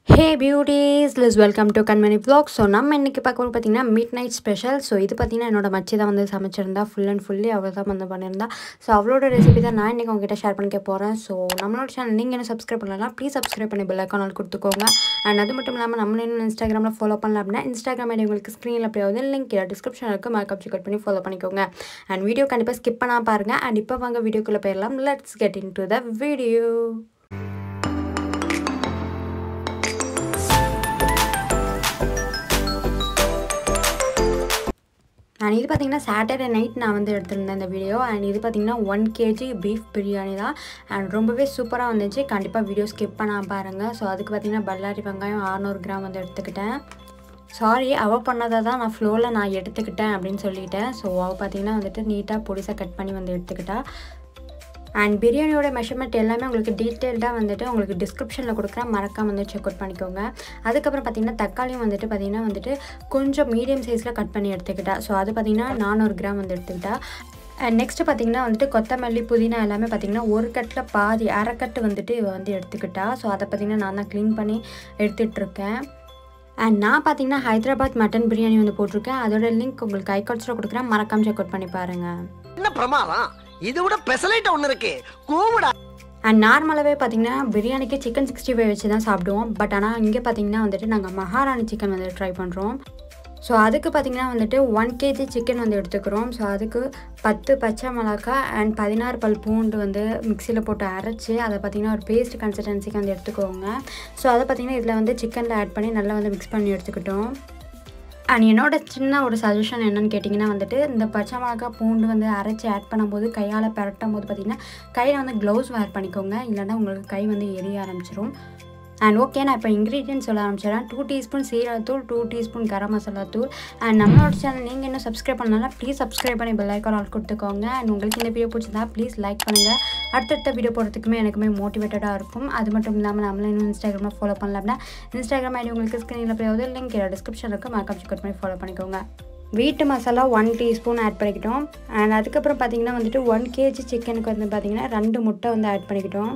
Hey beauties, let's welcome to Cardamon vlog. So நம்ம இன்னைக்கு பார்க்க போறீங்கன்னா midnight special. So இது பாத்தீங்கன்னா என்னோட மச்சி தான் வந்து சமைச்சிருந்தா full and fully அவ தான் வந்து பண்ணிருந்தா. So அவளோட ரெசிபி தான் நான் இன்னைக்கு உங்ககிட்ட ஷேர் பண்ணிக்க போறேன். So நம்மளோட சேனல் நீங்க என்ன சப்ஸ்கிரைப் பண்ணலனா ப்ளீஸ் சப்ஸ்கிரைப் பண்ணி பெல் ஐகான் கொடுத்துக்கோங்க. And அது மட்டும் இல்லாம நம்ம இன்னும் Instagramல ஃபாலோ பண்ணல அப்படினா Instagram ஐடி உங்களுக்கு ஸ்கிரீன்ல ப்ளே ஆகுது. லிங்க் கீழ டிஸ்கிரிப்ஷன்ல இருக்கு. மறக்காம செக் பண்ணி ஃபாலோ பண்ணிக்கோங்க. And வீடியோ கண்டிப்பா ஸ்கிப் பண்ணாம பாருங்க. And இப்போ வாங்க வீடியோக்குள்ள போயிரலாம். Let's get into the video. And this is Saturday night நான் வந்து எடுத்துருந்தேன் இந்த வீடியோ. And இது பாத்தீங்கன்னா 1 kg beef biryani தான். And ரொம்பவே சூப்பரா வந்துச்சு. கண்டிப்பா வீடியோ ஸ்கிப் பண்ணாம பாருங்க. சோ அதுக்கு பாத்தீங்கன்னா பல்லாரி வெங்காயம் 600 கிராம் வந்து எடுத்துக்கிட்டேன். சாரி அவ பண்ணதா தான் நான் ஃப்ளோல நான் எடுத்துக்கிட்டேன் அப்படினு சொல்லிட்டேன். சோ அவ பாத்தீங்கன்னா வந்துட்டு நீட்டா பொடிசா கட் பண்ணி வந்து எடுத்துக்கிட்டா. And பிரியாணியோட மெஷர்மென்ட் எல்லாமே உங்களுக்கு டீடைலா வந்துட்டு உங்களுக்கு டிஸ்கிரிப்ஷன்ல கொடுக்கிறேன். மறக்காம வந்து செக் அவுட் பண்ணிக்கோங்க. அதுக்கு அப்புறம் பாத்தீங்கன்னா தக்காளியும் வந்துட்டு கொஞ்சம் மீடியம் சைஸ்ல கட் பண்ணி எடுத்துக்கிட்டா. சோ அது பாத்தீங்கன்னா 400 கிராம் வந்து எடுத்துக்கிட்டா. நெக்ஸ்ட் பாத்தீங்கன்னா வந்துட்டு கொத்தமல்லி புதினா எல்லாமே பாத்தீங்கன்னா ஒரு கட்ல பாதி அரை கட் வந்துட்டு இவ வந்து எடுத்துக்கிட்டா. சோ அத பாத்தீங்கன்னா நான் தான் க்ளீன் பண்ணி எடுத்துட்டு இருக்கேன். And நான் பாத்தீங்கன்னா ஹைதராபாத் மட்டன் பிரியாணி வந்து போட்டுருக்கேன். அதோட லிங்க் உங்களுக்கு ஐகார்ட்ஸ்ல கொடுக்கிறேன். மறக்காம செக் அவுட் பண்ணி பாருங்க. என்ன பிரமாதம் இது விட ஸ்பெஷலைட் ஒன்னு இருக்கு கூவுடா. And நார்மலாவே பாத்தீங்கன்னா பிரியாணிக்கு chicken 65 வச்சு தான் சாப்பிடுவோம். பட் ஆனா இங்க பாத்தீங்கன்னா வந்துட்டு நாங்க மகாராணி chicken வந்து ட்ரை பண்றோம். சோ அதுக்கு பாத்தீங்கன்னா வந்துட்டு 1 kg chicken வந்து எடுத்துக்கிறோம். சோ அதுக்கு 10 பச்சை மிளகாய் and 16 பல் பூண்டு வந்து மிக்ஸில போட்டு அரைச்சு அத பாத்தீங்கன்னா ஒரு பேஸ்ட் கன்சிஸ்டன்சிக்கு வந்து எடுத்துக்கோங்க. சோ அத பாத்தீங்கன்னா இதல வந்து சிக்கன்ல ஆட் பண்ணி நல்லா வந்து மிக்ஸ் பண்ணி எடுத்துக்கிட்டோம். And என்னோட சின்ன ஒரு சஜஷன் என்னன்னு கேட்டிங்கன்னா வந்துட்டு இந்த பச்சை மிளகாய் பூண்டு வந்து அரைச்சு ஆட் பண்ணும்போது கையால பரட்டும்போது பாத்தீங்கன்னா கையில வந்து gloves wear பண்ணிக்கோங்க. இல்லனா உங்களுக்கு கை வந்து எரிய ஆரம்பிச்சிரும். And okay நான் இப்போ ingredients சொல்ல ஆரம்பிச்சறேன். 2 டீஸ்பூன் சீரகத்தூள், 2 டீஸ்பூன் கரம் மசாலா தூள். And நம்மளோட சேனல் நீங்க இன்னும் சப்ஸ்கிரைப் பண்ணலனா ப்ளீஸ் சப்ஸ்கிரைப் பண்ணி பெல் ஐகான் ஆல் கொடுத்துக்கோங்க. And உங்களுக்கு இந்த வீடியோ பிடிச்சதா ப்ளீஸ் லைக் பண்ணுங்க. அடுத்த வீடியோ போடுறதுக்குமே எனக்குமே மோட்டிவேட்டடா இருக்கும். அது மட்டும் இல்லாம நம்மள இன்னும் Instagramல ஃபாலோ பண்ணல அப்படினா Instagram ஐடி உங்களுக்கு ஸ்கிரீன்ல ப்ளே ஆகுது. லிங்க் கீழ டிஸ்கிரிப்ஷன்ல இருக்கு. மறக்காம செக் பண்ணி ஃபாலோ பண்ணிக்கோங்க. வீட்டு மசாலா 1 டீஸ்பூன் ஆட் பண்ணிக்கிட்டோம். And அதுக்கு அப்புறம் பாத்தீங்கன்னா வந்துட்டு 1 kg சிக்கனுக்கு வந்து பாத்தீங்கன்னா 2 முட்டை வந்து ஆட் பண்ணிக்கிட்டோம்.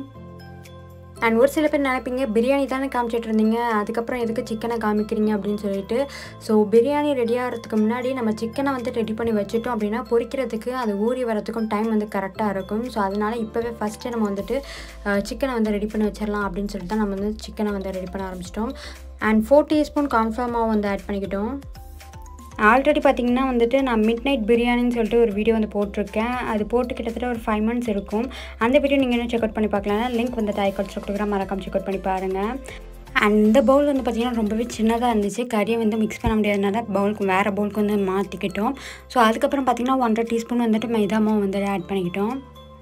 And ஒரு சில பேர் நினைப்பீங்க பிரியாணி தானே காமிச்சிட்டு இருந்தீங்க அதுக்கப்புறம் எதுக்கு சிக்கனை காமிக்கிறீங்க அப்படின்னு சொல்லிட்டு. ஸோ பிரியாணி ரெடி ஆகிறதுக்கு முன்னாடி நம்ம சிக்கனை வந்து ரெடி பண்ணி வச்சுட்டோம் அப்படின்னா பொரிக்கிறதுக்கு அது ஊறி வரதுக்கும் டைம் வந்து கரெக்டாக இருக்கும். ஸோ அதனால இப்போவே ஃபஸ்ட்டு நம்ம வந்துட்டு சிக்கனை வந்து ரெடி பண்ணி வச்சிடலாம் அப்படின்னு சொல்லிட்டு தான் நம்ம வந்து சிக்கனை வந்து ரெடி பண்ண ஆரம்பிச்சிட்டோம். And 4 டீஸ்பூன் கார்ன்ஃப்ளவர் மாவு வந்து ஆட் பண்ணிக்கிட்டோம். ஆல்ரெடி பார்த்தீங்கன்னா வந்துட்டு நான் மிட்நைட் பிரியாணின்னு சொல்லிட்டு ஒரு வீடியோ வந்து போட்டிருக்கேன். அது போட்டு கிட்டத்தட்ட ஒரு 5 months இருக்கும். அந்த வீடியோ நீங்கள் என்ன செக் அவுட் பண்ணி பார்க்கலாம்னா லிங்க் வந்து ஐகார்ட்ஸ்ல கொடுக்குறேன். மறக்காம செக் அவுட் பண்ணி பாருங்கள். அண்ட் இந்த பவுல் வந்து பார்த்திங்கன்னா ரொம்பவே சின்னதாக இருந்துச்சு. கறியை வந்து மிக்ஸ் பண்ண முடியாதனால பவுலுக்கு வேறு பவுலுக்கு வந்து மாற்றிக்கிட்டோம். ஸோ அதுக்கப்புறம் பார்த்திங்கன்னா 1.5 டீஸ்பூன் வந்துட்டு மைதா மாவு வந்து ஆட் பண்ணிக்கிட்டோம்.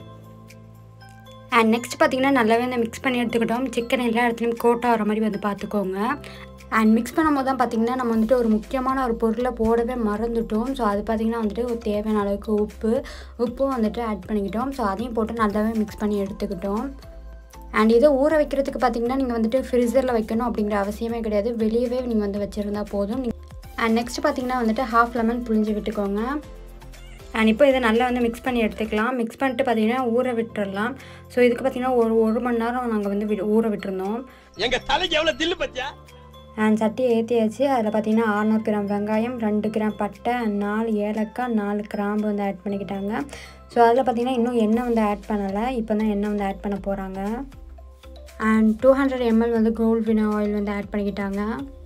அண்ட் நெக்ஸ்ட் பார்த்திங்கன்னா நல்லாவே வந்து மிக்ஸ் பண்ணி எடுத்துக்கிட்டோம். சிக்கன் எல்லா இடத்துலையும் கோட் ஆகிற மாதிரி வந்து பார்த்துக்கோங்க. அண்ட் மிக்ஸ் பண்ணும்போது தான் பார்த்திங்கன்னா நம்ம வந்துட்டு ஒரு முக்கியமான ஒரு பொருளை போடவே மறந்துட்டோம். ஸோ அது பார்த்திங்கன்னா வந்துட்டு ஒரு தேவையான அளவுக்கு உப்பும் வந்துட்டு ஆட் பண்ணிக்கிட்டோம். ஸோ அதையும் போட்டு நல்லாவே மிக்ஸ் பண்ணி எடுத்துக்கிட்டோம். அண்ட் இதை ஊற வைக்கிறதுக்கு பார்த்திங்கன்னா நீங்கள் வந்துட்டு ஃப்ரீசரில் வைக்கணும் அப்படிங்கிற அவசியமே கிடையாது. வெளியவே நீங்கள் வந்து வச்சுருந்தா போதும். அண்ட் நெக்ஸ்ட் பார்த்திங்கன்னா வந்துட்டு 1/2 லெமன் புழிஞ்சு விட்டுக்கோங்க. அண்ட் இப்போ இதை நல்லா வந்து மிக்ஸ் பண்ணி எடுத்துக்கலாம். மிக்ஸ் பண்ணிட்டு பார்த்திங்கன்னா ஊற விட்டுடலாம். ஸோ இதுக்கு பார்த்திங்கன்னா ஒரு மணி நேரம் நாங்கள் வந்து ஊற விட்டுருந்தோம். எங்கள் தலைக்கு எவ்வளோ தில்லு பச்சா. அண்ட் சட்டி ஏற்றியாச்சு. அதில் பார்த்திங்கன்னா 600 கிராம் வெங்காயம், 2 கிராம் பட்டை, 4 ஏலக்காய், 4 கிராம்பு வந்து ஆட் பண்ணிக்கிட்டாங்க. ஸோ அதில் பார்த்திங்கன்னா இன்னும் எண்ணெய் வந்து ஆட் பண்ணலை. இப்போ தான் எண்ணெய் வந்து ஆட் பண்ண போகிறாங்க. அண்ட் 200 ml வந்து கோல்ட் வினர் ஆயில் வந்து ஆட் பண்ணிக்கிட்டாங்க.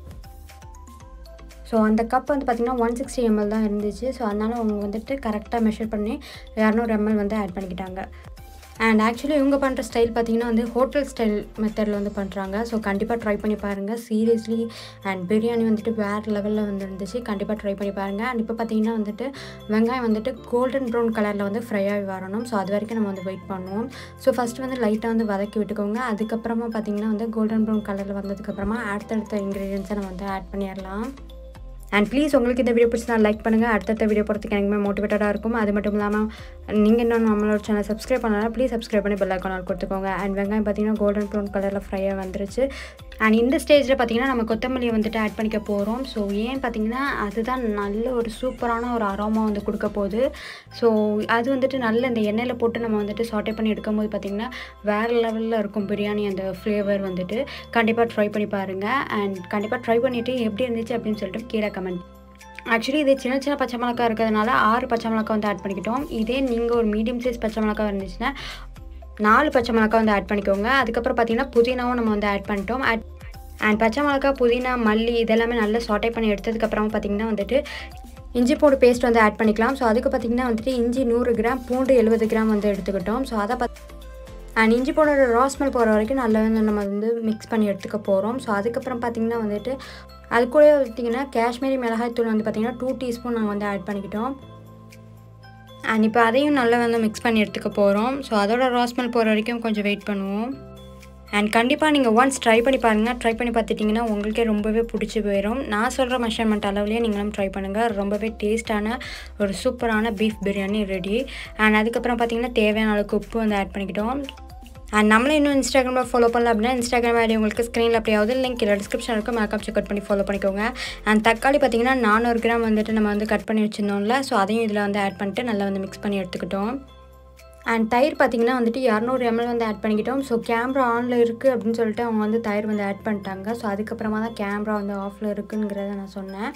ஸோ அந்த கப் வந்து பார்த்திங்கன்னா 160 ml தான் இருந்துச்சு. ஸோ அதனால் அவங்க வந்துட்டு கரெக்டாக மெஷர் பண்ணி 200 ml வந்து ஆட் பண்ணிக்கிட்டாங்க. அண்ட் ஆக்சுவலி இவங்க பண்ணுற ஸ்டைல் பார்த்திங்கன்னா வந்து ஹோட்டல் ஸ்டைல் மெத்தடில் வந்து பண்ணுறாங்க. ஸோ கண்டிப்பாக ட்ரை பண்ணி பாருங்கள். சீரியஸ்லி அண்ட் பிரியாணி வந்துட்டு வேறு லெவலில் வந்து இருந்துச்சு. கண்டிப்பாக ட்ரை பண்ணி பாருங்கள். அண்ட் இப்போ பார்த்திங்கன்னா வந்துட்டு வெங்காயம் வந்துட்டு கோல்டன் ப்ரௌன் கலரில் வந்து ஃப்ரை ஆகி வரணும். ஸோ அது வரைக்கும் நம்ம வந்து வெயிட் பண்ணுவோம். ஸோ ஃபஸ்ட்டு வந்து லைட்டாக வந்து வதக்கி விட்டுக்கோங்க. அதுக்கப்புறமா பார்த்திங்கன்னா வந்து கோல்டன் ப்ரௌன் கலரில் வந்ததுக்கப்புறமா அடுத்தடுத்த இன்க்ரீடியன்ஸை நம்ம வந்து ஆட் பண்ணிடலாம். அண்ட் ப்ளீஸ் உங்களுக்கு இந்த வீடியோ பிடிச்சா லைக் பண்ணுங்கள். அடுத்த வீடியோ போகிறதுக்கு எனக்குமே மோட்டிவேட்டடாக இருக்கும். அது மட்டும் இல்லாமல் நீங்கள் இன்னும் நம்மளோட சேனல் சப்ஸ்கிரைப் பண்ணலாம் ப்ளீஸ் சப்ஸ்கிரைப் பண்ணி பெல் ஐகான் ஆல் கொடுத்துக்கோங்க. அண்ட் வெங்காயம் பார்த்திங்கன்னா கோல்டன் ப்ரௌன் கலரில் ஃப்ரையாக வந்துருச்சு. அண்ட் இந்த ஸ்டேஜில் பார்த்திங்கன்னா நம்ம கொத்தமல்லியை வந்துட்டு ஆட் பண்ணிக்க போகிறோம். ஸோ ஏன் பார்த்திங்கன்னா அதுதான் நல்ல ஒரு சூப்பரான ஒரு அரோமா வந்து கொடுக்க போகுது. ஸோ அது வந்துட்டு நல்ல இந்த எண்ணெயில் போட்டு நம்ம வந்துட்டு சாட்டே பண்ணி எடுக்கும்போது பார்த்திங்கன்னா வேறு லெவலில் இருக்கும் பிரியாணி அந்த ஃப்ளேவர் வந்துட்டு. கண்டிப்பாக ட்ரை பண்ணி பாருங்கள். அண்ட் கண்டிப்பாக ட்ரை பண்ணிவிட்டு எப்படி இருந்துச்சு அப்படின்னு சொல்லிட்டு கீழே கமெண்ட். ஆக்சுவலி இது சின்ன சின்ன பச்சை மிளகா இருக்கிறதுனால 6 பச்சை மிளகா வந்து ஆட் பண்ணிக்கிட்டோம். இதே நீங்கள் ஒரு மீடியம் சைஸ் பச்சை மிளகா இருந்துச்சுன்னா 4 பச்சை மிளகா வந்து ஆட் பண்ணிக்கோங்க. அதுக்கப்புறம் பார்த்திங்கன்னா புதினாவும் நம்ம வந்து ஆட் பண்ணிட்டோம். அண்ட் பச்சை மிளகா, புதினா, மல்லி இதெல்லாமே நல்லா சாட்டே பண்ணி எடுத்ததுக்கப்புறம் பார்த்திங்கன்னா வந்துட்டு இஞ்சி பூண்டு பேஸ்ட் வந்து ஆட் பண்ணிக்கலாம். ஸோ அதுக்கு பார்த்திங்கன்னா வந்துட்டு இஞ்சி 100 கிராம், பூண்டு 70 கிராம் வந்து எடுத்துக்கிட்டோம். ஸோ அதை அண்ட் இஞ்சி பூண்டோட ரா ஸ்மெல் போகிற வரைக்கும் நல்லா வந்து நம்ம வந்து மிக்ஸ் பண்ணி எடுத்துக்க போகிறோம். ஸோ அதுக்கப்புறம் பார்த்திங்கன்னா வந்துட்டு அது கூட பார்த்திங்கன்னா காஷ்மீரி மிளகாய் தூள் வந்து பார்த்திங்கன்னா 2 டீஸ்பூன் நாங்கள் வந்து ஆட் பண்ணிக்கிட்டோம். அண்ட் இப்போ அதையும் நல்லா வந்து மிக்ஸ் பண்ணி எடுத்துக்க போகிறோம். ஸோ அதோட ரா ஸ்மெல் போகிற வரைக்கும் கொஞ்சம் வெயிட் பண்ணுவோம். அண்ட் கண்டிப்பாக நீங்கள் ஒன்ஸ் ட்ரை பண்ணி பாருங்கள். ட்ரை பண்ணி பார்த்துட்டிங்கன்னா உங்களுக்கே ரொம்பவே பிடிச்சி போயிடும். நான் சொல்கிற மெஷர்மெண்ட் அளவுலேயே நீங்களும் ட்ரை பண்ணுங்கள். ரொம்பவே டேஸ்ட்டான ஒரு சூப்பரான பீஃப் பிரியாணி ரெடி. அண்ட் அதுக்கப்புறம் பார்த்திங்கன்னா தேவையான அளவுக்கு உப்பு வந்து ஆட் பண்ணிக்கிட்டோம். அண்ட் நம்மளே இன்னும் இன்ஸ்டாகிராமில் ஃபாலோ பண்ணல அப்படின்னா இன்ஸ்டாகிராம் ஐடி உங்களுக்கு ஸ்க்ரீனில் அப்படியாவது லிங்க் இல்லை டிஸ்கிரிப்ஷன் இருக்கும். மேக்கப் செக் அவுட் பண்ணி ஃபாலோ பண்ணிக்கோங்க. அண்ட் தக்காளி பார்த்திங்கன்னா 400 கிராம் வந்துட்டு நம்ம வந்து கட் பண்ணி வச்சுருந்தோம்ல. ஸோ அதையும் இதில் வந்து ஆட் பண்ணிட்டு நல்லா வந்து மிக்ஸ் பண்ணி எடுத்துக்கிட்டோம். அண்ட் தயிர் பார்த்திங்கன்னா வந்துட்டு 200 ml வந்து ஆட் பண்ணிக்கிட்டோம். ஸோ கேமரா ஆனில் இருக்குது அப்படின்னு சொல்லிட்டு அவங்க வந்து தயிர் வந்து ஆட் பண்ணிட்டாங்க. ஸோ அதுக்கப்புறமா தான் கேமரா வந்து ஆஃபில் இருக்குங்கிறத நான் சொன்னேன்.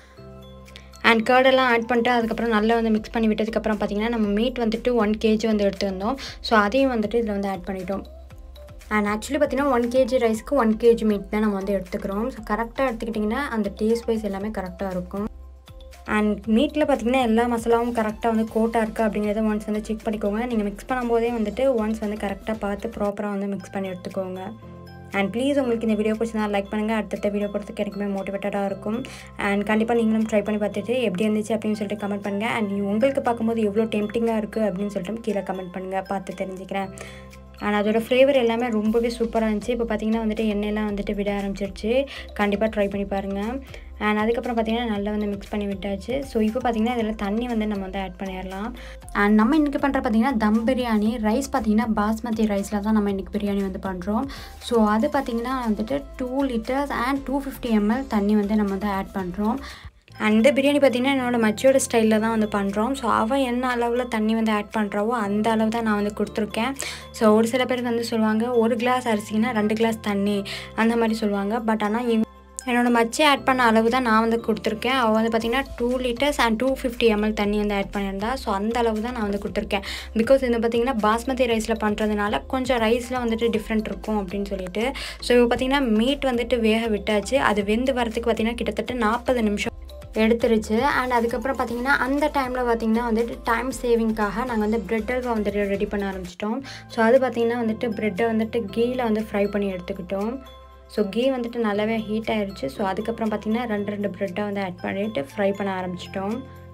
அண்ட் கர்டெல்லாம் ஆட் பண்ணிட்டு அதுக்கப்புறம் நல்லா வந்து மிக்ஸ் பண்ணி விட்டதுக்கப்புறம் பார்த்திங்கன்னா நம்ம மீட் வந்துட்டு 1 kg வந்து எடுத்துருந்தோம். ஸோ அதையும் வந்துட்டு இதில் வந்து ஆட் பண்ணிட்டோம். அண்ட் ஆக்சுவலி பார்த்திங்கன்னா 1 kg ரைஸ்க்கு 1 kg மீட் தான் நம்ம வந்து எடுத்துக்கிறோம். ஸோ கரெக்டாக எடுத்துக்கிட்டிங்கன்னா அந்த டேஸ்ட் வைஸ் எல்லாமே கரெக்டாக இருக்கும். அண்ட் மீட்டில் பார்த்திங்கன்னா எல்லா மசாலாவும் கரெக்டாக வந்து கோட்டாக இருக்குது அப்படிங்கிறத ஒன்ஸ் வந்து செக் பண்ணிக்கோங்க. நீங்கள் மிக்ஸ் பண்ணும்போதே வந்துட்டு ஒன்ஸ் வந்து கரெக்டாக பார்த்து ப்ராப்பராக வந்து மிக்ஸ் பண்ணி எடுத்துக்கோங்க. அண்ட் ப்ளீஸ் உங்களுக்கு இந்த வீடியோ பிடிச்சிருந்தா லைக் பண்ணுங்கள். அடுத்த வீடியோ போகிறதுக்கு எனக்குமே மோட்டிவேட்டடாக இருக்கும். அண்ட் கண்டிப்பாக நீங்களும் ட்ரை பண்ணி பார்த்துட்டு எப்படி இருந்துச்சு அப்படின்னு சொல்லிட்டு கமெண்ட் பண்ணுங்கள். அண்ட் உங்களுக்கு பார்க்கும்போது எவ்வளோ டெம்ப்டிங்காக இருக்குது அப்படின்னு சொல்லிட்டு கீழே கமெண்ட் பண்ணுங்கள், பார்த்து தெரிஞ்சுக்கிறேன். அண்ட் அதோடய ஃப்ளேவர் எல்லாமே ரொம்பவே சூப்பராக இருந்துச்சு. இப்போ பார்த்திங்கன்னா வந்துட்டு எண்ணெயெல்லாம் வந்துட்டு விட ஆரம்பிச்சிருச்சு. கண்டிப்பாக ட்ரை பண்ணி பாருங்கள். அண்ட் அதுக்கப்புறம் பார்த்திங்கன்னா நல்லா வந்து மிக்ஸ் பண்ணி விட்டாச்சு. ஸோ இப்போ பார்த்திங்கன்னா இதில் தண்ணி வந்து நம்ம வந்து ஆட் பண்ணிடலாம். அண்ட் நம்ம இன்றைக்கி பண்ணுற பார்த்திங்கன்னா தம் பிரியாணி. ரைஸ் பார்த்திங்கன்னா பாஸ்மதி ரைஸில் தான் நம்ம இன்றைக்கி பிரியாணி வந்து பண்ணுறோம். ஸோ அது பார்த்திங்கன்னா வந்துட்டு 2 liters அண்ட் 250 ml தண்ணி வந்து நம்ம வந்து ஆட் பண்ணுறோம். அண்ட் இந்த பிரியாணி பார்த்திங்கன்னா என்னோடய மச்சியோட ஸ்டைலில் தான் வந்து பண்ணுறோம். ஸோ அவள் என்ன அளவில் தண்ணி வந்து ஆட் பண்ணுறாவோ அந்த அளவு தான் நான் வந்து கொடுத்துருக்கேன். ஸோ ஒரு சில பேருக்கு வந்து சொல்லுவாங்க 1 கிளாஸ் அரிசிங்கன்னா 2 கிளாஸ் தண்ணி அந்த மாதிரி சொல்லுவாங்க. பட் ஆனால் என்னோடய மச்சி ஆட் பண்ண அளவு தான் நான் வந்து கொடுத்துருக்கேன். அவள் வந்து பார்த்திங்கன்னா 2 liters அண்ட் 250 ml தண்ணி வந்து ஆட் பண்ணியிருந்தா. ஸோ அந்த அளவு தான் நான் வந்து கொடுத்துருக்கேன். பிகாஸ் இது பார்த்திங்கன்னா பாஸ்மதி ரைஸில் பண்ணுறதுனால கொஞ்சம் ரைஸில் வந்துட்டு டிஃப்ரெண்ட் இருக்கும் அப்படின்னு சொல்லிட்டு. ஸோ இப்போ பார்த்திங்கன்னா மீட் வந்துட்டு வேக விட்டாச்சு. அது வெந்து வரதுக்கு பார்த்திங்கன்னா கிட்டத்தட்ட 40 நிமிஷம் எடுத்துருச்சு. அண்ட் அதுக்கப்புறம் பார்த்திங்கன்னா அந்த டைமில் பார்த்திங்கன்னா வந்துட்டு டைம் சேவிங்காக நாங்கள் வந்து பிரெட் ஹல்வா வந்துட்டு ரெடி பண்ண ஆரம்பிச்சிட்டோம். ஸோ அது பார்த்திங்கன்னா வந்துட்டு ப்ரெட்டை வந்துட்டு கீயில் வந்து ஃப்ரை பண்ணி எடுத்துக்கிட்டோம். ஸோ கீ வந்துட்டு நல்லாவே ஹீட் ஆகிடுச்சு. ஸோ அதுக்கப்புறம் பார்த்திங்கன்னா 2 ப்ரெட்டை வந்து ஆட் பண்ணிவிட்டு ஃப்ரை பண்ண ஆரம்பிச்சிட்டோம்.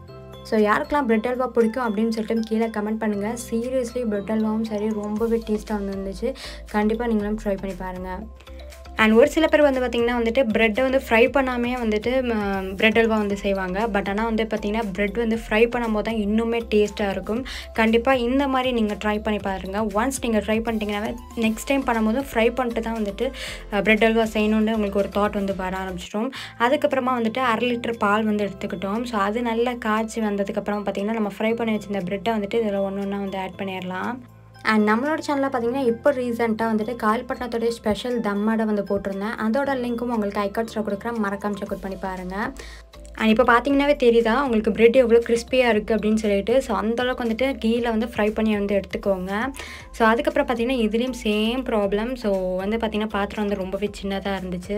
ஸோ யாருக்கெல்லாம் பிரெட் ஹல்வா பிடிக்கும் அப்படின்னு சொல்லிட்டு கீழே கமெண்ட் பண்ணுங்கள். சீரியஸ்லி பிரெட் ஹல்வாவும் சரி ரொம்பவே டேஸ்ட்டாக வந்துருந்துச்சு. கண்டிப்பாக நீங்களும் ட்ரை பண்ணி பாருங்கள். அண்ட் ஒரு சில பேர் வந்து பார்த்திங்கன்னா வந்துட்டு ப்ரெட்டை வந்து ஃப்ரை பண்ணாமே வந்துட்டு பிரெட் ஹல்வா வந்து செய்வாங்க. பட் ஆனால் வந்து பார்த்திங்கன்னா ப்ரெட் வந்து ஃப்ரை பண்ணும்போது தான் இன்னுமே டேஸ்ட்டாக இருக்கும். கண்டிப்பாக இந்த மாதிரி நீங்கள் ட்ரை பண்ணி பாருங்கள். ஒன்ஸ் நீங்கள் ட்ரை பண்ணிட்டீங்கன்னாவே நெக்ஸ்ட் டைம் பண்ணும்போது ஃப்ரை பண்ணிட்டு தான் வந்துட்டு பிரெட் ஹல்வா செய்யணுன்னு உங்களுக்கு ஒரு தாட் வந்து வர ஆரம்பிச்சிட்டோம். அதுக்கப்புறமா வந்துட்டு 1/2 லிட்டர் பால் வந்து எடுத்துக்கிட்டோம். ஸோ அது நல்லா காய்ச்சி வந்ததுக்கப்புறம் பார்த்திங்கன்னா நம்ம ஃப்ரை பண்ணி வச்சிருந்த ப்ரெட்டை வந்துட்டு இதில் ஒன்று ஒன்றா வந்து ஆட் பண்ணிடலாம். அண்ட் நம்மளோட சேனலில் பார்த்திங்கன்னா இப்போ ரீசெண்டாக வந்துட்டு கால்பட்டினத்தோடைய ஸ்பெஷல் தம்மடை வந்து போட்டிருந்தேன். அதோட லிங்க்கும் உங்களுக்கு ஐகார்ட்ஸில் கொடுக்குறேன், மறக்காம செக் அவுட் பண்ணி பாருங்கள். அண்ட் இப்போ பார்த்திங்கன்னாவே தெரியுதா உங்களுக்கு பிரெட் எவ்வளோ கிறிஸ்பியாக இருக்குது அப்படின்னு சொல்லிட்டு. ஸோ அந்தளவுக்கு வந்துட்டு கீழே வந்து ஃப்ரை பண்ணி வந்து எடுத்துக்கோங்க. ஸோ அதுக்கப்புறம் பார்த்திங்கன்னா இதுலேயும் சேம் ப்ராப்ளம். ஸோ வந்து பார்த்திங்கன்னா பாத்திரம் வந்து ரொம்பவே சின்னதாக இருந்துச்சு.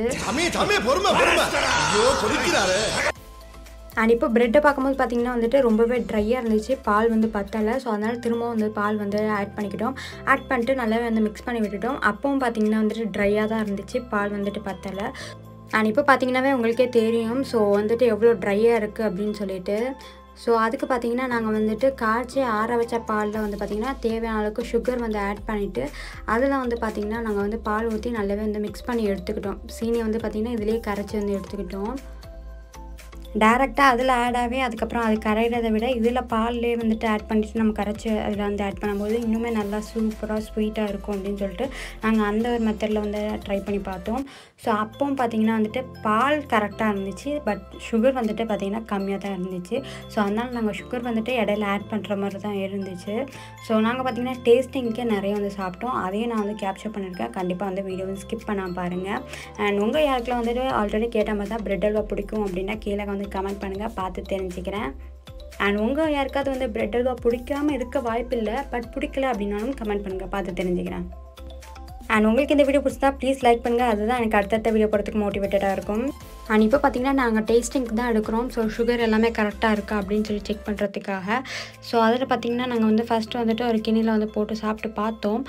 அண்ட் இப்போ ப்ரெட்டை பார்க்கும்போது பார்த்திங்கன்னா வந்துட்டு ரொம்பவே ட்ரையாக இருந்துச்சு. பால் வந்து பத்தலை. ஸோ அதனால் திரும்பவும் வந்து பால் வந்து ஆட் பண்ணிக்கிட்டோம். ஆட் பண்ணிட்டு நல்லாவே வந்து மிக்ஸ் பண்ணி விட்டுட்டோம். அப்பவும் பார்த்திங்கன்னா வந்துட்டு ட்ரையாக தான் இருந்துச்சு, பால் வந்துட்டு பத்தலை. அண்ட் இப்போ பார்த்திங்கன்னாவே உங்களுக்கே தெரியும் ஸோ வந்துட்டு எவ்வளோ ட்ரையாக இருக்குது அப்படின்னு சொல்லிட்டு. ஸோ அதுக்கு பார்த்திங்கன்னா நாங்கள் வந்துட்டு காய்ச்சி ஆற வச்ச பாலில் வந்து பார்த்திங்கன்னா தேவையான அளவுக்கு சுகர் வந்து ஆட் பண்ணிவிட்டு அதில் வந்து பார்த்திங்கன்னா நாங்கள் வந்து பால் ஊற்றி நல்லாவே வந்து மிக்ஸ் பண்ணி எடுத்துக்கிட்டோம். சீனி வந்து பார்த்திங்கன்னா இதிலே கரைச்சி வந்து எடுத்துக்கிட்டோம். டேரெக்டாக அதில் ஆட் ஆகி அதுக்கப்புறம் அது கரைகிறத விட இதில் பால்லேயே வந்துட்டு ஆட் பண்ணிவிட்டு நம்ம கரைச்சி அதில் வந்து ஆட் பண்ணும்போது இன்னுமே நல்லா சூப்பராக ஸ்வீட்டாக இருக்கும் அப்படின்னு சொல்லிட்டு நாங்கள் அந்த ஒரு மெத்தடில் வந்து ட்ரை பண்ணி பார்த்தோம். ஸோ அப்பவும் பார்த்திங்கன்னா வந்துட்டு பால் கரெக்டாக இருந்துச்சு, பட் சுகர் வந்துட்டு பார்த்திங்கன்னா கம்மியாக தான் இருந்துச்சு. ஸோ அதனால் நாங்கள் சுகர் வந்துட்டு இடையில ஆட் பண்ணுற மாதிரி தான் இருந்துச்சு. ஸோ நாங்கள் பார்த்திங்கன்னா டேஸ்டிங்க்கே நிறைய வந்து சாப்பிட்டோம். அதையும் நான் வந்து கேப்சர் பண்ணியிருக்கேன். கண்டிப்பாக வந்து வீடியோ வந்து ஸ்கிப் பண்ணாமல் பாருங்கள். அண்ட் உங்கள் யாருக்கெல்லாம் வந்துட்டு ஆல்ரெடி கேட்ட மாதிரி தான் பிரெட் அல்வா பிடிக்கும் அப்படின்னா கீழே வந்து கமெண்ட் பண்ணுங்கள், பார்த்து தெரிஞ்சுக்கிறேன். அண்ட் உங்கள் யாருக்காவது வந்து பிரெட் அல்வா பிடிக்காமல் இருக்க வாய்ப்பு இல்லை, பட் பிடிக்கல அப்படின்னாலும் கமெண்ட் பண்ணுங்கள், பார்த்து தெரிஞ்சுக்கிறேன். அண்ட் உங்களுக்கு இந்த வீடியோ பிடிச்சா ப்ளீஸ் லைக் பண்ணுங்கள், அதுதான் எனக்கு அடுத்தடுத்த வீடியோ போகிறதுக்கு மோட்டிவேட்டடாக இருக்கும். அண்ட் இப்போ பார்த்திங்கன்னா நாங்கள் டேஸ்டிங்க்கு தான் எடுக்கிறோம். ஸோ சுகர் எல்லாமே கரெக்டாக இருக்கா அப்படின்னு சொல்லி செக் பண்ணுறதுக்காக. ஸோ அதில் பார்த்திங்கன்னா நாங்கள் வந்து ஃபஸ்ட்டு வந்துட்டு ஒரு கிண்ணியில் வந்து போட்டு சாப்பிட்டு பார்த்தோம்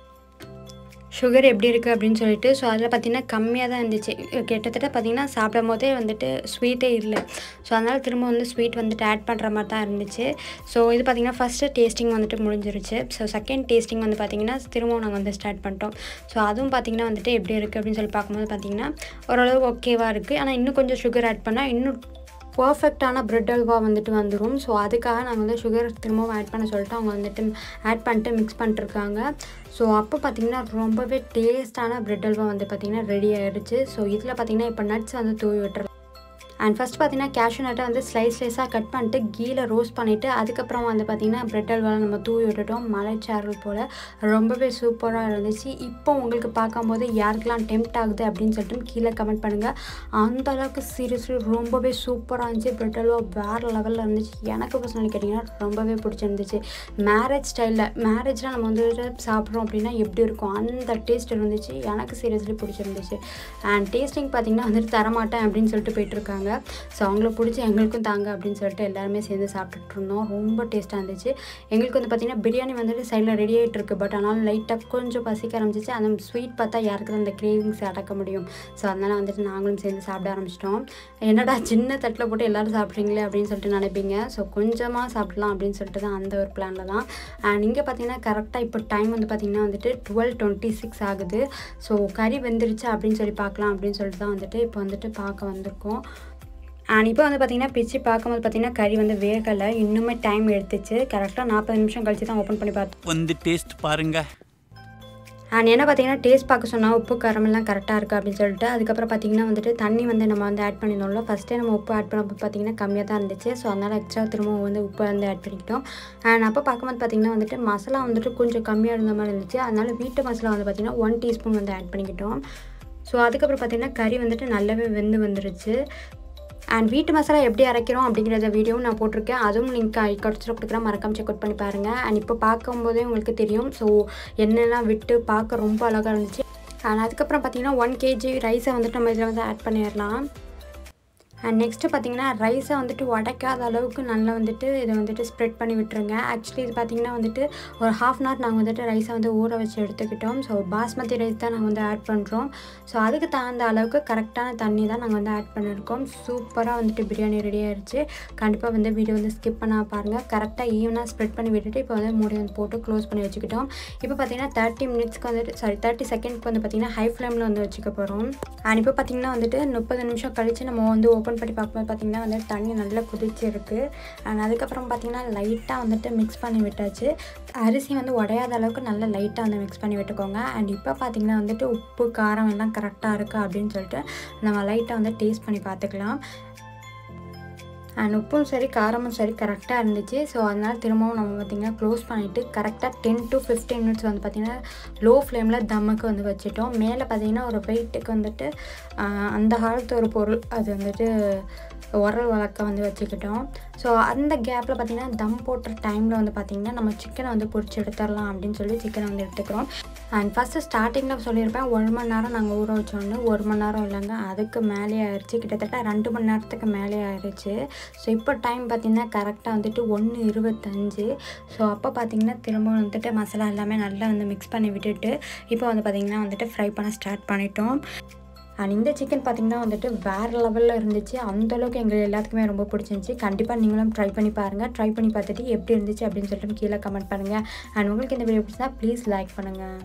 சுகர் எப்படி இருக்குது அப்படின்னு சொல்லிட்டு. ஸோ அதில் பார்த்திங்கன்னா கம்மியாக தான் இருந்துச்சு. கிட்டத்தட்ட பார்த்திங்கன்னா சாப்பிடும் போதே வந்துட்டு ஸ்வீட்டே இல்லை. ஸோ அதனால் திரும்ப வந்து ஸ்வீட் வந்துட்டு ஆட் பண்ணுற மாதிரி தான் இருந்துச்சு. ஸோ இது பார்த்திங்கன்னா ஃபஸ்ட்டு டேஸ்டிங் வந்துட்டு முடிஞ்சிருச்சு. ஸோ செகண்ட் டேஸ்டிங் வந்து பார்த்திங்கன்னா திரும்பவும் நாங்கள் வந்து ஸ்டார்ட் பண்ணிட்டோம். ஸோ அதுவும் பார்த்திங்கன்னா வந்துட்டு எப்படி இருக்குது அப்படின்னு சொல்லி பார்க்கும்போது பார்த்திங்கன்னா ஓரளவு ஓகேவாக இருக்குது. ஆனால் இன்னும் கொஞ்சம் சுகர் ஆட் பண்ணால் இன்னும் பர்ஃபெக்டான பிரெட் அல்வா வந்துட்டு வந்துடும். ஸோ அதுக்காக நாங்கள் வந்து சுகர் திரும்பவும் ஆட் பண்ண சொல்லிட்டு அவங்க வந்துட்டு ஆட் பண்ணிட்டு மிக்ஸ் பண்ணிட்டுருக்காங்க. ஸோ அப்போ பார்த்திங்கன்னா ரொம்பவே டேஸ்ட்டான பிரெட் அல்வா வந்து பார்த்திங்கன்னா ரெடி ஆகிடுச்சு. ஸோ இதில் பார்த்திங்கன்னா இப்போ நட்ஸ் வந்து தூவி விட்டுறலாம். அண்ட் ஃபஸ்ட் பார்த்திங்கன்னா கேஷ்யூ நட்டை வந்து ஸ்லைஸாக கட் பண்ணிட்டு கீழே ரோஸ்ட் பண்ணிவிட்டு அதுக்கப்புறம் வந்து பார்த்திங்கன்னா பிரெட் அல்வாவில் நம்ம தூவி விட்டுட்டோம். மலைச்சாரல் போல் ரொம்பவே சூப்பராக இருந்துச்சு. இப்போ உங்களுக்கு பார்க்கும்போது யாருக்கெல்லாம் டெம்ப்ட் ஆகுது அப்படின்னு சொல்லிட்டு கீழே கமெண்ட் பண்ணுங்கள். அந்தளவுக்கு சீரியஸ்லி ரொம்பவே சூப்பராக இருந்துச்சு. பிரெட் அல்வா வேறு லெவலில் இருந்துச்சு. எனக்கு பர்சனலி கேட்டிங்கன்னா ரொம்பவே பிடிச்சிருந்துச்சு. மேரேஜ் ஸ்டைலில் மேரேஜில் நம்ம வந்து சாப்பிட்றோம் அப்படின்னா எப்படி இருக்கும் அந்த டேஸ்ட் இருந்துச்சு. எனக்கு சீரியஸ்லி பிடிச்சிருந்துச்சு. அண்ட் டேஸ்டிங் பார்த்திங்கன்னா வந்துட்டு தரமாட்டேன் அப்படின்னு சொல்லிட்டு போயிட்டுருக்காங்க. ஸோ அவங்கள பிடிச்சி எங்களுக்கும் தாங்க அப்படின்னு சொல்லிட்டு எல்லாருமே சேர்ந்து சாப்பிட்டுட்டு இருந்தோம். ரொம்ப டேஸ்ட்டாக இருந்துச்சு. எங்களுக்கு வந்து பார்த்திங்கன்னா பிரியாணி வந்துட்டு சைடில் ரெடி ஆகிட்டு இருக்குது. பட் ஆனாலும் லைட்டாக கொஞ்சம் பசிக்க ஆரம்பிச்சிச்சு. அந்த ஸ்வீட் பார்த்தா யாருக்கு தான் அந்த கிரேவிங்ஸ் அடக்க முடியும். ஸோ அதனால் வந்துட்டு நாங்களும் சேர்ந்து சாப்பிட ஆரம்பிச்சிட்டோம். என்னடா சின்ன தட்டில் போட்டு எல்லோரும் சாப்பிட்றீங்களே அப்படின்னு சொல்லிட்டு நினைப்பீங்க. ஸோ கொஞ்சமாக சாப்பிட்லாம் அப்படின்னு சொல்லிட்டு தான் அந்த ஒரு பிளானில் தான். அண்ட் இங்கே பார்த்திங்கன்னா கரெக்டாக இப்போ டைம் வந்து பார்த்திங்கன்னா வந்துட்டு 12:26 ஆகுது. ஸோ கறி வெந்துருச்சு அப்படின்னு சொல்லி பார்க்கலாம் அப்படின்னு சொல்லிட்டு தான் வந்துட்டு இப்போ வந்துட்டு பார்க்க வந்திருக்கோம். அண்ட் இப்போ வந்து பார்த்திங்கன்னா பிச்சு பார்க்கும்போது பார்த்திங்கன்னா கறி வந்து வேகலை, இன்னுமே டைம் எடுத்துச்சு. கரெக்டாக 40 நிமிஷம் கழிச்சு தான் ஓப்பன் பண்ணி பார்த்தோம். வந்து டேஸ்ட் பாருங்கள். அண்ட் என்ன பார்த்திங்கன்னா டேஸ்ட் பார்க்க சொன்னால் உப்பு காரமெல்லாம் கரெக்டாக இருக்குது அப்படின்னு சொல்லிட்டு அதுக்கப்புறம் பார்த்திங்கன்னா வந்துட்டு தண்ணி வந்து நம்ம வந்து ஆட் பண்ணியிருந்தோம்ல. ஃபஸ்ட்டே நம்ம உப்பு ஆட் பண்ணப்போ பார்த்திங்கன்னா கம்மியாக தான் இருந்துச்சு. ஸோ அதனால் எக்ஸ்ட்ரா திரும்ப வந்து உப்பு வந்து ஆட் பண்ணிக்கிட்டோம். அண்ட் அப்போ பார்க்கும்போது பார்த்திங்கன்னா வந்துட்டு மசாலா வந்துட்டு கொஞ்சம் கம்மியாக இருந்த மாதிரி இருந்துச்சு. அதனால் வீட்டு மசாலா வந்து பார்த்திங்கன்னா 1 டீஸ்பூன் வந்து ஆட் பண்ணிக்கிட்டோம். ஸோ அதுக்கப்புறம் பார்த்திங்கன்னா கறி வந்துட்டு நல்லாவே வெந்து வந்துருச்சு. அண்ட் வீட்டு மசாலா எப்படி அரைக்கிறோம் அப்படிங்கிறத வீடியோவும் நான் போட்டிருக்கேன். அதுவும் லிங்க் கடைசியில் கொடுக்குறேன், மறக்காம செக் அவுட் பண்ணி பாருங்கள். அண்ட் இப்போ பார்க்கும்போதே உங்களுக்கு தெரியும். ஸோ எண்ணெய்லாம் விட்டு பார்க்க ரொம்ப அழகாக இருந்துச்சு. அண்ட் அதுக்கப்புறம் பார்த்திங்கன்னா 1 kg ரைஸை வந்துட்டு நம்ம இதில் வந்து ஆட் பண்ணிடலாம். அண்ட் நெக்ஸ்ட்டு பார்த்திங்கன்னா ரைஸை வந்துட்டு உடைக்காத அளவுக்கு நல்லா வந்துட்டு இதை வந்துட்டு ஸ்ப்ரெட் பண்ணி விட்டுருங்க. ஆக்சுவலி இது பார்த்திங்கன்னா வந்துட்டு ஒரு 1/2 hour நாங்கள் வந்துட்டு ரைஸை வந்து ஊற வச்சு எடுத்துக்கிட்டோம். ஸோ பாஸ்மதி ரைஸ் தான் நாங்கள் வந்து ஆட் பண்ணுறோம். ஸோ அதுக்கு தகுந்த அளவுக்கு கரெக்டான தண்ணி தான் நாங்கள் வந்து ஆட் பண்ணியிருக்கோம். சூப்பராக வந்துட்டு பிரியாணி ரெடி ஆகிடுச்சு. கண்டிப்பாக வந்து வீடியோ வந்து ஸ்கிப் பண்ணால் பாருங்கள். கரெக்டாக ஈவனாக ஸ்ப்ரெட் பண்ணி விட்டுட்டு இப்போ வந்து மூடி வந்து போட்டு க்ளோஸ் பண்ணி வச்சுக்கிட்டோம். இப்போ பார்த்திங்கன்னா 30 செகண்ட்க்கு வந்து பார்த்திங்கன்னா ஹை ஃப்ளேமில் வந்து வச்சுக்க போகிறோம். அண்ட் இப்போ பார்த்திங்கன்னா வந்துட்டு 30 நிமிஷம் கழித்து நம்ம வந்து ஓப்பன் பண்ணி பார்க்கும்போது பார்த்திங்கன்னா வந்துட்டு தண்ணி நல்லா கொதிச்சிருக்கு. அண்ட் அதுக்கப்புறம் பார்த்திங்கன்னா லைட்டாக வந்துட்டு மிக்ஸ் பண்ணி விட்டாச்சு. அரிசி வந்து உடையாத அளவுக்கு நல்லா லைட்டாக வந்து மிக்ஸ் பண்ணி விட்டுக்கோங்க. அண்ட் இப்போ பார்த்திங்கன்னா வந்துட்டு உப்பு காரம் எல்லாம் கரெக்டாக இருக்குது அப்படின்னு சொல்லிட்டு நம்ம லைட்டாக வந்து டேஸ்ட் பண்ணி பார்த்துக்கலாம். அண்ட் உப்பும் சரி காரமும் சரி கரெக்டாக இருந்துச்சு. ஸோ அதனால் திரும்பவும் நம்ம பார்த்திங்கன்னா க்ளோஸ் பண்ணிவிட்டு கரெக்டாக 10 to 15 minutes வந்து பார்த்திங்கன்னா லோ ஃப்ளேமில் தம்முக்கு வந்து வச்சுட்டோம். மேலே பார்த்திங்கன்னா ஒரு வெயிட்டுக்கு வந்துட்டு அந்த காலத்து ஒரு பொருள் அது வந்துட்டு உரல் வளர்க்க வந்து வச்சுக்கிட்டோம். ஸோ அந்த கேப்பில் பார்த்திங்கன்னா தம் போட்டுற டைமில் வந்து பார்த்திங்கன்னா நம்ம சிக்கனை வந்து பொரிச்சு எடுத்துடலாம் அப்படின்னு சொல்லி சிக்கனை வந்து எடுத்துக்கிறோம். அண்ட் ஃபஸ்ட்டு ஸ்டார்டிங்கில் சொல்லியிருப்பேன் 1 மணி நேரம் நாங்கள் ஊற வச்சோன்னு. 1 மணி நேரம் இல்லைங்க, அதுக்கு மேலே ஆயிடுச்சு. கிட்டத்தட்ட 2 மணி நேரத்துக்கு மேலே ஆயிடுச்சு. ஸோ இப்போ டைம் பார்த்திங்கன்னா கரெக்டாக வந்துட்டு 1:25. ஸோ அப்போ பார்த்திங்கன்னா திரும்ப வந்துட்டு மசாலா எல்லாமே நல்லா வந்து மிக்ஸ் பண்ணி விட்டுட்டு இப்போ வந்து பார்த்திங்கன்னா வந்துட்டு ஃப்ரை பண்ண ஸ்டார்ட் பண்ணிட்டோம். அண்ட் இந்த சிக்கன் பார்த்திங்கன்னா வந்துட்டு வேறு லெவலில் இருந்துச்சு. அந்தளவுக்கு எங்களுக்கு எல்லாத்துக்குமே ரொம்ப பிடிச்சிருந்துச்சி. கண்டிப்பாக நீங்களும் ட்ரை பண்ணி பாருங்கள். ட்ரை பண்ணி பார்த்துட்டு எப்படி இருந்துச்சு அப்படின்னு சொல்லிட்டு கீழே கமெண்ட் பண்ணுங்கள். அண்ட் உங்களுக்கு இந்த வீடியோ பிடிச்சா ப்ளீஸ் லைக் பண்ணுங்கள்.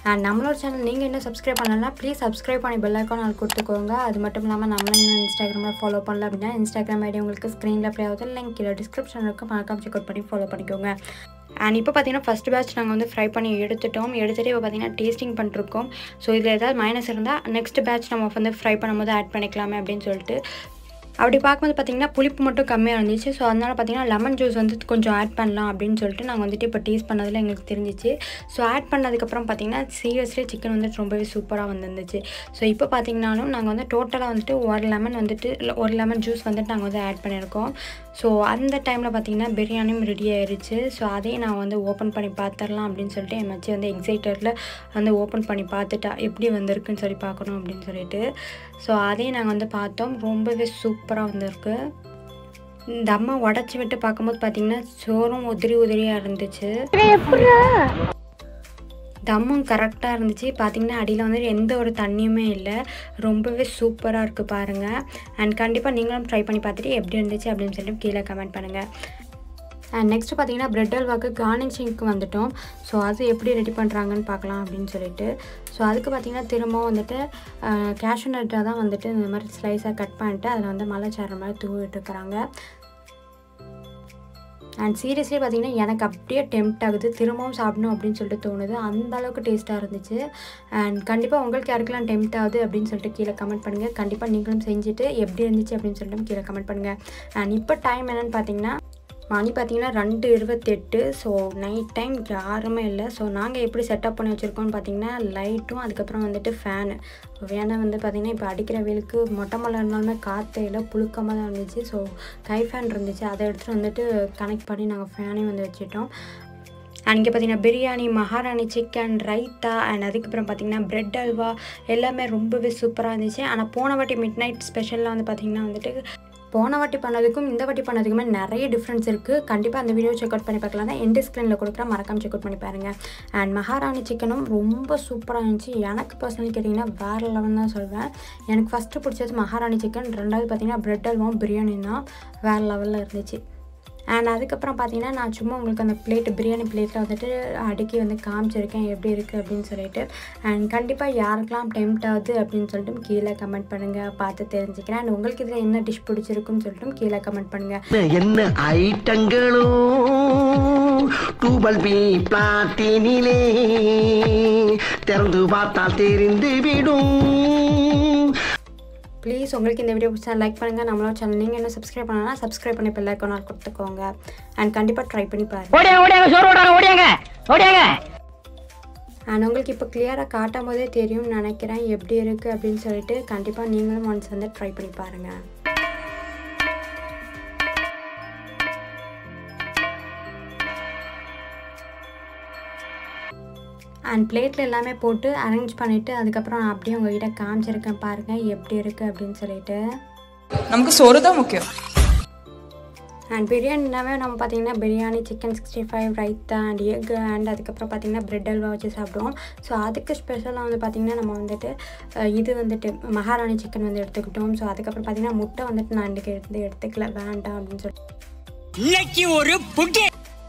அண்ட் நம்மளோட சேனல் நீங்கள் இன்னும் சப்ஸ்கிரைப் பண்ணலன்னா ப்ளீஸ் சப்ஸ்கிரைப் பண்ணி பெல் ஐக்கான் அது கொடுத்துக்கோங்க. அது மட்டும் இல்லாமல் நம்மள இன்னும் இன்ஸ்டாகிராமில் ஃபாலோ பண்ணல அப்படின்னா இன்ஸ்டாகிராம் ஐடி உங்களுக்கு ஸ்க்ரீனில் ப்ளே ஆகுது, லிங்க் கீழே டிஸ்கிரிப்ஷன் இருக்குது, மறக்காம செக் அவுட் பண்ணி ஃபாலோ பண்ணிக்கோங்க. அண்ட் இப்போ பார்த்தீங்கன்னா ஃபஸ்ட் பேட்ச் நாங்கள் வந்து ஃப்ரை பண்ணி எடுத்துகிட்டு இப்போ பார்த்தீங்கன்னா டேஸ்டிங் பண்ணிருக்கோம். ஸோ இதில் ஏதாவது மைனஸ் இருந்தால் நெக்ஸ்ட் பேட்ச் நம்ம வந்து ஃப்ரை பண்ணும்போது ஆட் பண்ணிக்கலாமே அப்படின்னு சொல்லிட்டு. அப்படி பார்க்கும்போது பார்த்திங்கன்னா புளிப்பு மட்டும் கம்மியாக இருந்துச்சு. ஸோ அதனால் பார்த்திங்கன்னா லெமன் ஜூஸ் வந்து கொஞ்சம் ஆட் பண்ணலாம் அப்படின்னு சொல்லிட்டு நாங்கள் வந்துட்டு இப்போ டேஸ்ட் பண்ணதில் எங்களுக்கு தெரிஞ்சிச்சு. ஸோ ஆட் பண்ணதுக்கப்புறம் பார்த்திங்கன்னா சீரியஸ்லி சிக்கன் வந்துட்டு ரொம்பவே சூப்பராக வந்துருந்துச்சு. ஸோ இப்போ பார்த்திங்கனாலும் நாங்கள் வந்து டோட்டலாக வந்துட்டு ஒரு லெமன் ஜூஸ் வந்துட்டு நாங்கள் வந்து ஆட் பண்ணியிருக்கோம். ஸோ அந்த டைமில் பார்த்திங்கன்னா பிரியாணியும் ரெடி ஆயிடுச்சு. ஸோ அதையும் நான் வந்து ஓப்பன் பண்ணி பார்த்துடலாம் அப்படின்னு சொல்லிட்டு என் மச்சி வந்து எக்ஸைட்டடில் வந்து ஓப்பன் பண்ணி பார்த்துட்டா எப்படி வந்திருக்குன்னு சொல்லி பார்க்கணும் அப்படின்னு சொல்லிட்டு. ஸோ அதையும் நாங்கள் வந்து பார்த்தோம். ரொம்பவே சூப்பராக வந்திருக்கு. இந்த அம்மா உடச்சி விட்டு பார்க்கும்போது பார்த்திங்கன்னா சோறும் உதிரியாக இருந்துச்சு. தம்மும் கரெக்டாக இருந்துச்சு. பார்த்திங்கன்னா அடியில் வந்துட்டு எந்த ஒரு தண்ணியுமே இல்லை. ரொம்பவே சூப்பராக இருக்குது பாருங்கள். அண்ட் கண்டிப்பாக நீங்களும் ட்ரை பண்ணி பார்த்துட்டு எப்படி இருந்துச்சு அப்படின்னு சொல்லிட்டு கீழே கமெண்ட் பண்ணுங்கள். அண்ட் நெக்ஸ்ட்டு பார்த்திங்கன்னா பிரெட் அல்வாக்கு கார்னிஷிங்க்கு வந்துட்டோம். ஸோ அது எப்படி ரெடி பண்ணுறாங்கன்னு பார்க்கலாம் அப்படின்னு சொல்லிட்டு. ஸோ அதுக்கு பார்த்திங்கன்னா திரும்பவும் வந்துட்டு கேஷ்யூ நட்டை தான் வந்துட்டு இந்த மாதிரி ஸ்லைஸாக கட் பண்ணிட்டு அதில் வந்து மலைச்சாறு மாதிரி தூவிட்டுருக்குறாங்க. அண்ட் சீரியஸ்லி பார்த்திங்கன்னா எனக்கு அப்படியே டெம்ப்ட் ஆகுது, திரும்பவும் சாப்பிடணும் அப்படின்னு சொல்லிட்டு தோணுது. அந்த அளவுக்கு டேஸ்ட்டாக இருந்துச்சு. அண்ட் கண்டிப்பாக உங்களுக்கு யாருக்கெல்லாம் டெம்ப்ட் ஆகுது அப்படின்னு சொல்லிட்டு கீழே கமெண்ட் பண்ணுங்கள். கண்டிப்பாக நீங்களும் செஞ்சுட்டு எப்படி இருந்துச்சு அப்படின்னு சொல்லிட்டு கீழே கமெண்ட் பண்ணுங்கள். அண்ட் இப்போ டைம் என்னென்னு பார்த்தீங்கன்னா மணி பார்த்திங்கன்னா 2:28. ஸோ நைட் டைம் யாருமே இல்லை. ஸோ நாங்கள் எப்படி செட்டப் பண்ணி வச்சுருக்கோம்னு பார்த்திங்கன்னா லைட்டும் அதுக்கப்புறம் வந்துட்டு ஃபேனு வந்து பார்த்திங்கன்னா இப்போ அடிக்கிற வெயிலுக்கு மொட்டை மலை இருந்தாலுமே காற்றையில் புழுக்கமாக தான் இருந்துச்சு. ஸோ கை ஃபேன் இருந்துச்சு, அதை எடுத்துகிட்டு வந்துட்டு கனெக்ட் பண்ணி நாங்கள் ஃபேனையும் வந்து வச்சுட்டோம். அண்ட் இங்கே பார்த்திங்கன்னா பிரியாணி, மகாராணி சிக்கன், ரைத்தா அண்ட் அதுக்கப்புறம் பார்த்திங்கன்னா பிரெட் அல்வா எல்லாமே ரொம்பவே சூப்பராக இருந்துச்சு. ஆனால் போன வாட்டி மிட் நைட் ஸ்பெஷலில் வந்து பார்த்திங்கன்னா வந்துட்டு போன வாட்டி பண்ணதுக்கும் இந்த வாட்டி பண்ணதுக்குமே நிறைய டிஃப்ரென்ஸ் இருக்குது. கண்டிப்பாக அந்த வீடியோ செக் அவுட் பண்ணி பார்க்கலாம். தான் எண்ட் ஸ்க்ரீனில் கொடுக்குற மறக்காம செக் அவுட் பண்ணி பாருங்கள். அண்ட் மகாராணி சிக்கனும் ரொம்ப சூப்பராக இருந்துச்சு. எனக்கு பர்சனலி கேட்டிங்கன்னா வேறு லெவல் தான் சொல்வேன். எனக்கு ஃபஸ்ட்டு பிடிச்சது மகாராணி சிக்கன், ரெண்டாவது பார்த்திங்கன்னா பிரெட் அல்வாவும் பிரியாணி தான் வேறு லெவலில் இருந்துச்சு. அண்ட் அதுக்கப்புறம் பார்த்திங்கன்னா நான் சும்மா உங்களுக்கு அந்த பிரியாணி பிளேட்டில் வந்துட்டு அடுக்கி வந்து காமிச்சிருக்கேன் எப்படி இருக்குது அப்படின்னு சொல்லிட்டு. அண்ட் கண்டிப்பாக யாருக்கெல்லாம் டெம்ப்ட் ஆகுது அப்படின்னு சொல்லிட்டு கீழே கமெண்ட் பண்ணுங்கள், பார்த்து தெரிஞ்சுக்கிறேன். அண்ட் உங்களுக்கு இதில் என்ன டிஷ் பிடிச்சிருக்குன்னு சொல்லிட்டு கீழே கமெண்ட் பண்ணுங்கள். என்ன ஐட்டங்களோ டூபல் பி பிளாட்டினிலே திறந்து பார்த்தால் தெரிந்து விடும். ப்ளீஸ் உங்களுக்கு இந்த வீடியோ பிடிச்சா லைக் பண்ணுங்கள். நம்மளோட சேனல் நீங்கள் இன்னும் சப்ஸ்கிரைப் பண்ணனா சப்ஸ்கிரைப் பண்ணி பெல் ஐக்கான் கொடுத்துக்கோங்க. அண்ட் கண்டிப்பாக ட்ரை பண்ணி பாருங்கள். அண்ட் உங்களுக்கு இப்போ கிளியராக காட்டும் போதே தெரியும்னு நினைக்கிறேன் எப்படி இருக்குது அப்படின்னு சொல்லிட்டு. கண்டிப்பாக நீங்களும் ஒன்ஸ் வந்து ட்ரை பண்ணி பாருங்கள். அண்ட் பிளேட்டில் எல்லாமே போட்டு அரேஞ்ச் பண்ணிவிட்டு அதுக்கப்புறம் நான் அப்படியே உங்கள்கிட்ட காமிச்சிருக்கேன் பாருங்கள் எப்படி இருக்குது அப்படின்னு சொல்லிட்டு. நமக்கு சோறு தான் முக்கியம். அண்ட் பிரியாணினாவே நம்ம பார்த்திங்கன்னா biryani, chicken 65, raita and egg and அதுக்கப்புறம் பார்த்திங்கன்னா பிரெட் அல்வா வச்சு சாப்பிடுவோம். ஸோ அதுக்கு ஸ்பெஷலாக வந்து பார்த்திங்கன்னா நம்ம வந்துட்டு இது வந்துட்டு மகாராணி சிக்கன் வந்து எடுத்துக்கிட்டோம். ஸோ அதுக்கப்புறம் பார்த்திங்கன்னா முட்டை வந்துட்டு நான் இன்றைக்கி எடுத்துக்கல, வேண்டாம் அப்படின்னு சொல்லிட்டு ஒரு புட்டி.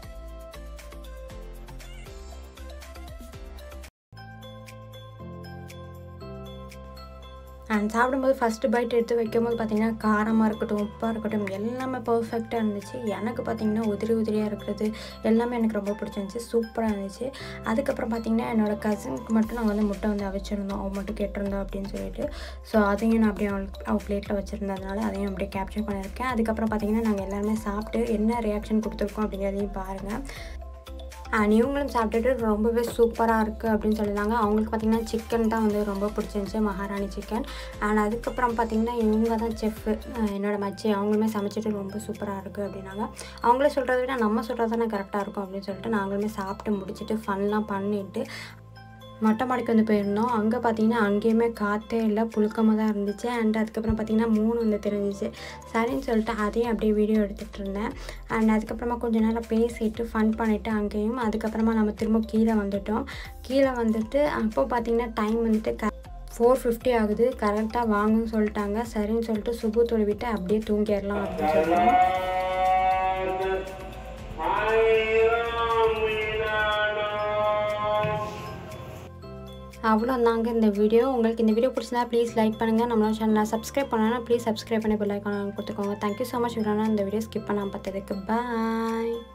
அண்ட் சாப்பிடும்போது ஃபஸ்ட்டு பைட் எடுத்து வைக்கும்போது பார்த்திங்கன்னா காரமாக இருக்கட்டும், உப்பாக இருக்கட்டும் எல்லாமே பர்ஃபெக்டாக இருந்துச்சு. எனக்கு பார்த்திங்கன்னா உதிரியாக இருக்கிறது எல்லாமே எனக்கு ரொம்ப பிடிச்சிருந்துச்சி, சூப்பராக இருந்துச்சு. அதுக்கப்புறம் பார்த்திங்கன்னா என்னோடய கசினுக்கு மட்டும் நாங்கள் வந்து முட்டை வந்து அவிச்சிருந்தோம், அவள் மட்டும் கேட்டிருந்தோம் அப்படின்னு சொல்லிட்டு. ஸோ அதையும் நான் அப்படியே அவள் பிளேட்டில் வச்சுருந்ததுனால அதையும் அப்படியே கேப்சர் பண்ணியிருக்கேன். அதுக்கப்புறம் பார்த்திங்கன்னா நாங்கள் எல்லாருமே சாப்பிட்டு என்ன ரியாக்ஷன் கொடுத்துருக்கோம் அப்படிங்கிறதையும் பாருங்கள். அண்ட் இவங்களும் சாப்பிட்டுட்டு ரொம்பவே சூப்பராக இருக்குது அப்படின்னு சொல்லியிருந்தாங்க. அவங்களுக்கு பார்த்திங்கன்னா சிக்கன் தான் வந்து ரொம்ப பிடிச்சிருந்துச்சி, மகாராணி சிக்கன். அண்ட் அதுக்கப்புறம் பார்த்திங்கன்னா இவங்க தான் செஃப்பு, என்னோடய மச்சி, அவங்களுமே சமைச்சிட்டு ரொம்ப சூப்பராக இருக்குது அப்படின்னாங்க. அவங்களே சொல்கிறத விட நம்ம சொல்கிறது தானே கரெக்டாக இருக்கும் அப்படின்னு சொல்லிட்டு நாங்களுமே சாப்பிட்டு முடிச்சுட்டு ஃபன்லாம் பண்ணிவிட்டு மொட்டை மாடிக்கு வந்து போயிருந்தோம். அங்கே பார்த்திங்கன்னா அங்கேயுமே காற்றே இல்லை, புழுக்கமாக தான் இருந்துச்சு. அண்ட் அதுக்கப்புறம் பார்த்திங்கன்னா 3 வந்து தெரிஞ்சிச்சு. சரின்னு சொல்லிட்டு அதையும் அப்படியே வீடியோ எடுத்துகிட்டு இருந்தேன். அண்ட் அதுக்கப்புறமா கொஞ்சம் நேரம் பேசிட்டு ஃபன் பண்ணிவிட்டு அங்கேயும் அதுக்கப்புறமா நம்ம திரும்ப கீழே வந்துட்டோம். கீழே வந்துட்டு அப்போ பார்த்திங்கன்னா டைம் வந்துட்டு 4:50 ஆகுது. கரெக்டாக வாங்குன்னு சொல்லிட்டாங்க. சரின்னு சொல்லிட்டு சுபு தொழுவிட்டு அப்படியே தூங்கிடலாம் அப்படின்னு சொல்லிட்டு. அவ்வளோதாங்க இந்த வீடியோ. உங்களுக்கு இந்த வீடியோ பிடிச்சிருந்தா ப்ளீஸ் லைக் பண்ணுங்கள். நம்மளோட சேனலை சப்ஸ்கிரைப் பண்ணனா ப்ளீஸ் சப்ஸ்கிரைப் பண்ணி பெல் ஐக்கான் கொடுத்துக்கோங்க. Thank you so much. இந்த வீடியோ ஸ்கிப் பண்ணாமல் பார்த்ததுக்கு பாய்.